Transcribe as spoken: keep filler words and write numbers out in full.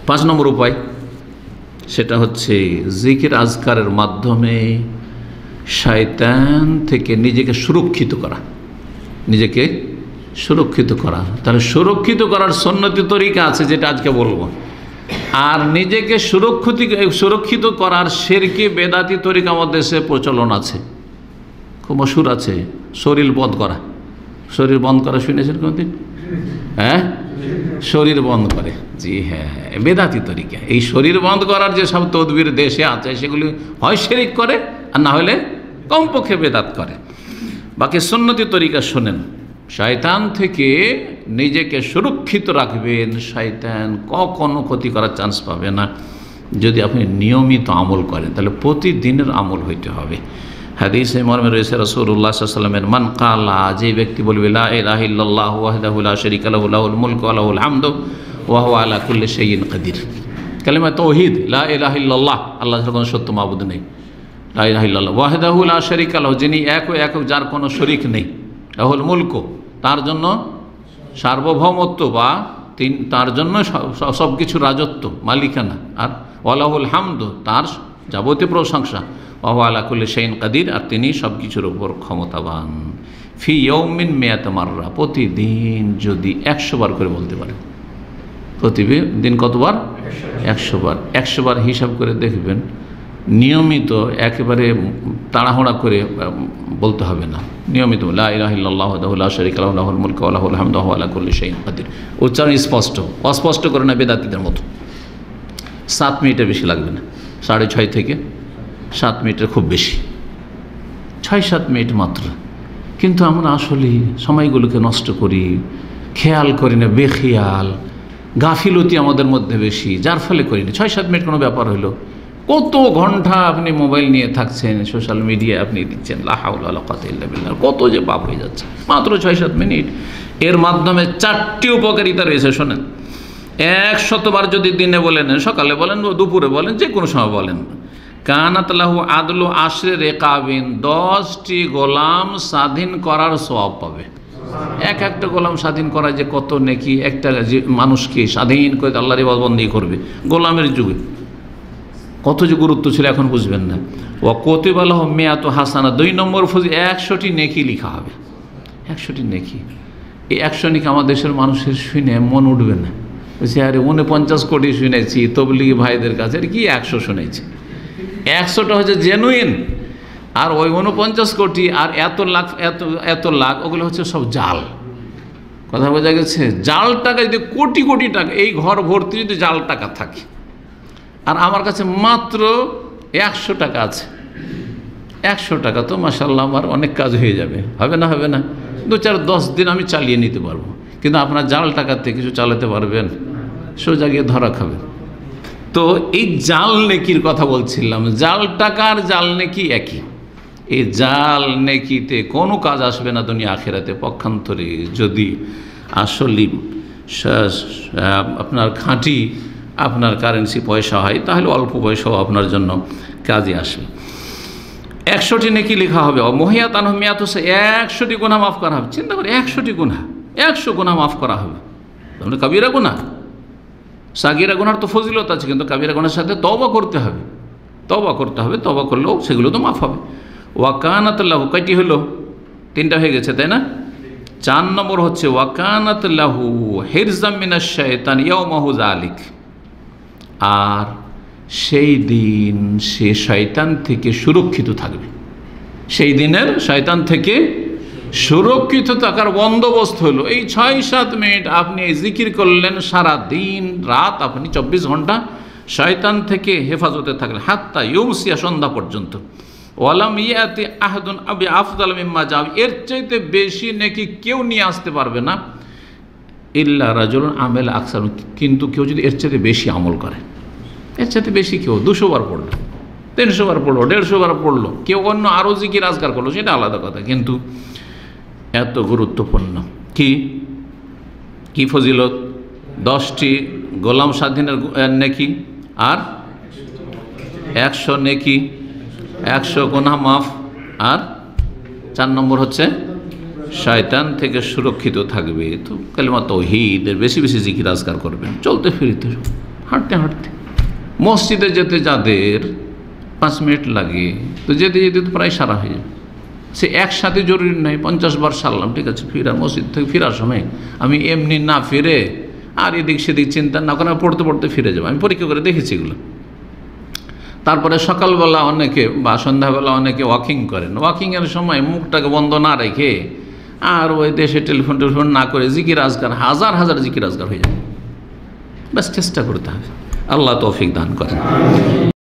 পাঁচ নম্বর উপায় সেটা হচ্ছে জিকির আজকারের মাধ্যমে শয়তান থেকে নিজেকে সুরক্ষিত করা, নিজেকে সুরক্ষিত করা। তাহলে সুরক্ষিত করার সুন্নতি তরিকা আছে যেটা আজকে বলবো, আর নিজেকে সুরক্ষিত সুরক্ষিত করার শিরকি বেদাতি তরিকা আমাদের দেশে প্রচলন আছে, খুব মশহুর আছে। শরীর বন্ধ করা, শরীর বন্ধ করা শুনেছেন কোনদিন? হ্যাঁ, শরীর বন্ধ করে, জি হ্যাঁ হ্যাঁ, বেদাতি তরিকা। এই শরীর বন্ধ করার যে সব তদবির দেশে আছে সেগুলি হয় শিরক করে আর না হলে কমপক্ষে বেদাত করে। বাকি সুন্নতি তরিকা শোনেন। শয়তান থেকে নিজেকে সুরক্ষিত রাখবেন, শয়তান কখনো ক্ষতি করার চান্স পাবে না যদি আপনি নিয়মিত আমল করেন। তাহলে প্রতিদিনের আমল হইতে হবে। হাদিসে মর্মে রয়েছে রাসূলুল্লাহ সাল্লাল্লাহু আলাইহি ওয়াসাল্লামের, মান কালা, যে ব্যক্তি বলবে লা ইলাহা ইল্লাল্লাহু ওয়াহদাহু লা শারীকা লাহু লাহুল মুলকু ওয়া লাহুল হামদু ওয়া হুয়া আলা কুল্লি শাইইন কাদির। কালিমা তাওহীদ, লা ইলাহা ইল্লাল্লাহ, আল্লাহ ছাড়া কোনো সত্য মাবুদ নেই। লা ইলাহা ইল্লাল্লাহ, ওয়াহদাহু লা শারীকা লাহু, যিনি এক ও একক, যার কোনো শরীক নেই। লাহুল মুলকু, তার জন্য সার্বভৌমত্ব বা তিন, তার জন্য সব কিছু রাজত্ব, মালিকানা। আর ওয়া লাহুল হামদু, তার যাবতীয় প্রশংসা। ওয়া হুয়া আলা কুল্লি শাইইন কাদির, আর তিনি সব কিছুর উপর ক্ষমতাবান। ফি ইয়াউমিন মিয়াত মাররা, প্রতিদিন যদি একশো বার করে বলতে পারে। প্রতিদিন কতবার? একশো বার। একশো বার হিসাব করে দেখবেন, নিয়মিত একেবারে তাড়াহুড়া করে বলতে হবে না। নিয়মিত লা ইলাহা ইল্লাল্লাহু ওয়াহদাহু লা শারীকা লাহু লাহুল মুলকু ওয়া লাহুল হামদু ওয়া হুয়া আলা কুল্লি শাইইন কাদির। উচ্চারণ স্পষ্ট, অস্পষ্ট করে না বেদাতীদের মতো। সাত মিনিটের বেশি লাগবে না, সাড়ে ছয় থেকে সাত মিনিটের খুব বেশি, ছয় সাত মিনিট মাত্র। কিন্তু আমরা আসলে সময়গুলোকে নষ্ট করি, খেয়াল করি না, বেখেয়াল, গাফিলতি আমাদের মধ্যে বেশি, যার ফলে করি না। ছয় সাত মিনিট কোনো ব্যাপার হলো? কত ঘন্টা আপনি মোবাইল নিয়ে থাকছেন, সোশ্যাল মিডিয়ায় আপনি দিচ্ছেন, লা হাওলা ওয়ালা কুওয়াতা ইল্লা বিল্লাহ, কত যে পাপ হয়ে যাচ্ছে মাত্র ছয় সাত মিনিট। এর মাধ্যমে চারটি উপকারিতা রয়েছে, শোনেন। এক শতবার যদি দিনে বলেন, সকালে বলেন, দুপুরে বলেন, যে কোনো সময় বলেন, কানাত লাহু আদলু আশরে রেকাবিন, দশটি গোলাম স্বাধীন করার সওয়াব পাবে। এক একটা গোলাম স্বাধীন করা যে কত নেকি, একটা যে মানুষকে স্বাধীন করে আল্লাহর ইবাদতবন্দেগী করবে, গোলামের যুগে কত যে গুরুত্ব ছিল এখন বুঝবেন না। ওয়া কুতিবা লাহু মিয়াতু হাসানা, দুই নম্বর ফজি, একশোটি নেকি লিখা হবে। একশোটি নেকি, এই একশো নেকি আমার দেশের মানুষের শুনে মন উঠবে না, বলছি আরে উনপঞ্চাশ কোটি শুনেছি তবলিগি ভাইদের কাছে, কি একশো শুনেছি। একশোটা হচ্ছে জেনুইন, আর ওই উনপঞ্চাশ কোটি আর এত লাখ এত এত লাখ ওগুলো হচ্ছে সব জাল। কথা বোঝা গেছে? জাল টাকা যদি কোটি কোটি টাকা, এই ঘর ভর্তি যদি জাল টাকা থাকে, আর আমার কাছে মাত্র একশো টাকা আছে, একশো টাকা তো মাশাআল্লাহ আমার অনেক কাজ হয়ে যাবে। হবে না? হবে না? দু চার দশ দিন আমি চালিয়ে নিতে পারবো। কিন্তু আপনার জাল টাকাতে কিছু চালাতে পারবেন? সোজা গিয়ে ধরা খাবেন। তো এই জাল নেকির কথা বলছিলাম, জাল টাকার জাল নেকি একই। এই জাল নেকিতে কোনো কাজ আসবে না দুনিয়া আখিরাতে। পক্ষান্তরে যদি আসলে আপনার খাঁটি আপনার কারেন্সি পয়সা হয়, তাহলে অল্প পয়সাও আপনার জন্য কাজে আসবে। একশোটি নেকি লেখা হবে। মহিয়াত আনহু মিয়াত, একশোটি গুনাহ মাফ করা হবে। চিন্তা করে, একশোটি গুনাহ, একশো গুনাহ মাফ করা হবে। তাহলে কাবিরা গুনাহ, সাগিরা গুনার তো ফজিলত আছে, কিন্তু কাবিরা গুনার সাথে তওবা করতে হবে, তওবা করতে হবে। তওবা করলেও সেগুলো তো মাফ হবে। ওয়াকানাত লাহু, কয়টি হলো? তিনটা হয়ে গেছে, তাই না? চার নম্বর হচ্ছে ওয়াকানাত লাহু হিরজাম মিনাশ শাইতান ইয়াওমাহু যালিক, আর সেই দিন সে শয়তান থেকে সুরক্ষিত থাকবে। সেই দিনের শয়তান থেকে সুরক্ষিত থাকার বন্দোবস্ত হলো এই ছয় সাত মিনিট আপনি জিকির করলেন, সারা দিন রাত আপনি চব্বিশ ঘন্টা শয়তান থেকে হেফাজতে থাকলেন, হাত্তা ইউমসিয়া, সন্ধ্যা পর্যন্ত। ওয়ালাম ইয়াতি আহাদুন আবি আফদাল মিম্মা যাও, এর চাইতে বেশি নাকি কেউ নিয়ে আসতে পারবে না, ইল্লা রাজুলুন আমেল আকসার, কিন্তু কেউ যদি এর চাইতে বেশি আমল করে, এর চাইতে বেশি কেউ দুশো বার পড়লো, তিনশো বার পড়লো, দেড়শো বার পড়লো, কেউ অন্য আরও জিকির আজকার করলো, সেটা আলাদা কথা। কিন্তু এত গুরুত্বপূর্ণ কি কি ফজিলত? দশটি গোলাম স্বাধীনের নেকি, আর একশো নেকি, একশো গুনাহ মাফ, আর চার নম্বর হচ্ছে শয়তান থেকে সুরক্ষিত থাকবে। তো কালিমা তাওহীদের বেশি বেশি জিকির আজকার করবেন, চলতে ফিরতে হাঁটতে হাঁটতে মসজিদে যেতে যাদের পাঁচ মিনিট লাগে, তো যেতে যেতে তো প্রায় সারা হয়ে যাবে। সে একসাথে জরুরি নয় পঞ্চাশ বার সারলাম, ঠিক আছে, ফিরা মসজিদ থেকে ফেরার সময় আমি এমনি না ফিরে আর এদিক সেদিক চিন্তা না করে পড়তে পড়তে ফিরে যাবো। আমি পরীক্ষা করে দেখেছি এগুলো। তারপরে সকালবেলা অনেকে বা সন্ধ্যাবেলা অনেকে ওয়াকিং করেন, ওয়াকিংয়ের সময় মুখটাকে বন্ধ না রেখে আর ওই দেশে টেলিফোন টেলিফোন না করে জিকির আজকার, হাজার হাজার জিকির আজকার হয়ে যাবে। ব্যাস চেষ্টা করতে হবে। আল্লাহ তৌফিক দান করেন।